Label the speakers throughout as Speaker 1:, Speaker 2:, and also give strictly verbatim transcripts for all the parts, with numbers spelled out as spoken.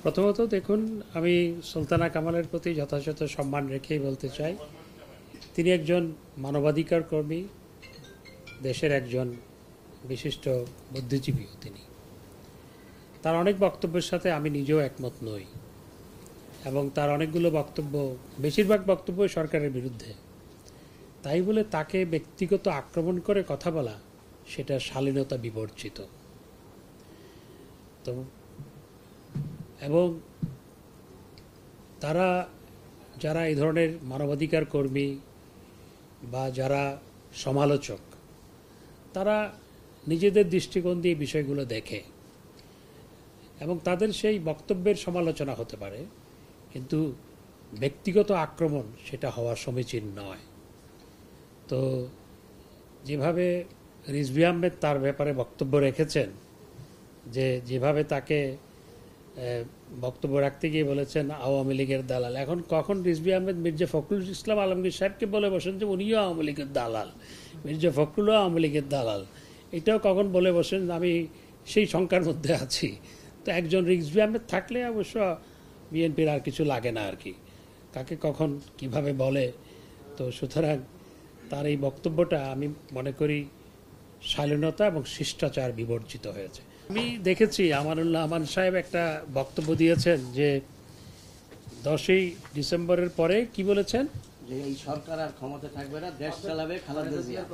Speaker 1: প্রথমত দেখুন, আমি সুলতানা কামালের প্রতি যথাযথ সম্মান রেখেই বলতে চাই, তিনি একজন মানবাধিকার কর্মী, দেশের একজন বিশিষ্ট বুদ্ধিজীবীও তিনি। তার অনেক বক্তব্যের সাথে আমি নিজেও একমত নই, এবং তার অনেকগুলো বক্তব্য, বেশিরভাগ বক্তব্যই সরকারের বিরুদ্ধে। তাই বলে তাকে ব্যক্তিগত আক্রমণ করে কথা বলা, সেটা শালীনতা বিবর্জিত। তো এবং তারা যারা এই ধরনের মানবাধিকার কর্মী বা যারা সমালোচক, তারা নিজেদের দৃষ্টিকোণ দিয়ে বিষয়গুলো দেখে এবং তাদের সেই বক্তব্যের সমালোচনা হতে পারে, কিন্তু ব্যক্তিগত আক্রমণ সেটা হওয়া সমীচীন নয়। তো যেভাবে রিজভী আহমেদ তার ব্যাপারে বক্তব্য রেখেছেন, যে যেভাবে তাকে বক্তব্য রাখতে গিয়ে বলেছেন আওয়ামী লীগের দালাল, এখন কখন রিজভী আহমেদ মির্জা ফখরুল ইসলাম আলমগীর সাহেবকে বলে বসেন যে উনিও আওয়ামী লীগের দালাল, মির্জা ফখরুলও আওয়ামী লীগের দালাল, এটাও কখন বলে বসেন, আমি সেই শঙ্কার মধ্যে আছি। তো একজন রিজভী আহমেদ থাকলে অবশ্য বিএনপির আর কিছু লাগে না আর কি, কাকে কখন কিভাবে বলে। তো সুতরাং তার এই বক্তব্যটা আমি মনে করি শালীনতা এবং শিষ্টাচার বিবর্জিত হয়েছে। আমি দেখেছি আমানুল্লাহ আমান সাহেব একটা বক্তব্য দিয়েছেন যে দশই ডিসেম্বরের পরে কি বলেছেন,
Speaker 2: যে এই সরকার আর ক্ষমতা থাকবে না, দেশ চালাবে খালেদা জিয়া।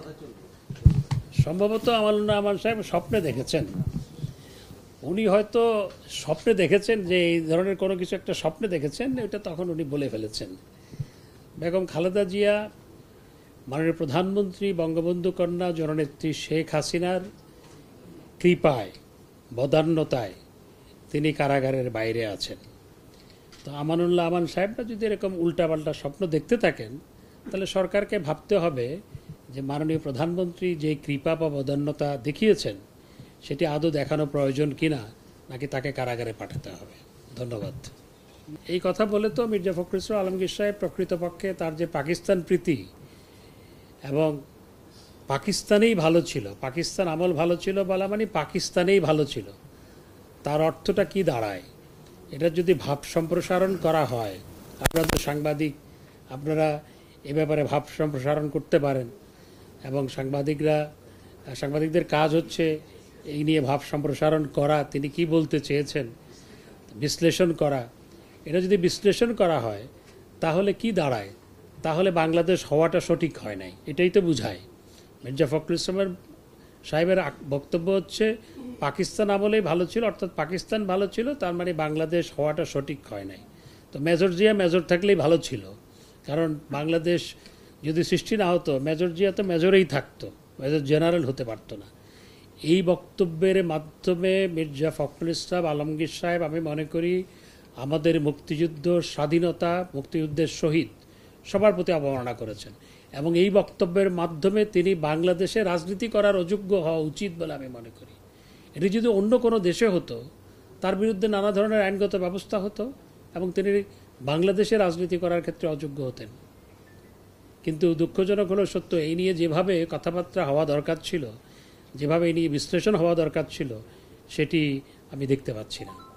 Speaker 1: সম্ভবত আমানুল্লাহ আমান সাহেব স্বপ্নে দেখেছেন। উনি হয়তো স্বপ্নে দেখেছেন যে এই ধরনের কোনো কিছু একটা স্বপ্নে দেখেছেন, এটা তখন উনি বলে ফেলেছেন। বেগম খালেদা জিয়া মাননীয় প্রধানমন্ত্রী বঙ্গবন্ধু কন্যা জননেত্রী শেখ হাসিনার কৃপায়, বদান্যতায় তিনি কারাগারের বাইরে আছেন। তো আমানুল্লাহ আমান সাহেবরা যদি এরকম উল্টাপাল্টা স্বপ্ন দেখতে থাকেন, তাহলে সরকারকে ভাবতে হবে যে মাননীয় প্রধানমন্ত্রী যে কৃপা বা বদান্যতা দেখিয়েছেন, সেটি আদৌ দেখানো প্রয়োজন কিনা, নাকি তাকে কারাগারে পাঠাতে হবে। ধন্যবাদ। এই কথা বলে তো মির্জা ফখরুল ইসলাম আলমগীর সাহেব প্রকৃতপক্ষে তার যে পাকিস্তান প্রীতি এবং পাকিস্তানেই ভালো ছিল, পাকিস্তান আমল ভালো ছিল বলা মানে পাকিস্তানেই ভালো ছিল, তার অর্থটা কি দাঁড়ায়? এটা যদি ভাব সম্প্রসারণ করা হয়, আপনারা তো সাংবাদিক, আপনারা এ ব্যাপারে ভাব সম্প্রসারণ করতে পারেন, এবং সাংবাদিকরা সাংবাদিকদের কাজ হচ্ছে এই নিয়ে ভাব সম্প্রসারণ করা, তিনি কি বলতে চেয়েছেন বিশ্লেষণ করা। এটা যদি বিশ্লেষণ করা হয় তাহলে কি দাঁড়ায়? তাহলে বাংলাদেশ হওয়াটা সঠিক হয় নাই, এটাই তো বুঝায়। মির্জা ফখরুল ইসলামের সাহেবের বক্তব্য হচ্ছে পাকিস্তান আমলেই ভালো ছিল, অর্থাৎ পাকিস্তান ভালো ছিল, তার মানে বাংলাদেশ হওয়াটা সঠিক হয় নাই। তো মেজর জিয়া মেজর থাকলেই ভালো ছিল, কারণ বাংলাদেশ যদি সৃষ্টি না হতো, মেজর জিয়া তো মেজরেই থাকতো, মেজর জেনারেল হতে পারতো না। এই বক্তব্যের মাধ্যমে মির্জা ফখরুল ইসলাম আলমগীর সাহেব আমি মনে করি আমাদের মুক্তিযুদ্ধ, স্বাধীনতা, মুক্তিযুদ্ধের শহীদ সবার প্রতি অবমাননা করেছেন, এবং এই বক্তব্যের মাধ্যমে তিনি বাংলাদেশে রাজনীতি করার অযোগ্য হওয়া উচিত বলে আমি মনে করি। এটি যদি অন্য কোনো দেশে হতো, তার বিরুদ্ধে নানা ধরনের আইনগত ব্যবস্থা হতো এবং তিনি বাংলাদেশে রাজনীতি করার ক্ষেত্রে অযোগ্য হতেন। কিন্তু দুঃখজনক হলো সত্য, এই নিয়ে যেভাবে কথাবার্তা হওয়া দরকার ছিল, যেভাবে এই নিয়ে বিশ্লেষণ হওয়া দরকার ছিল, সেটি আমি দেখতে পাচ্ছি না।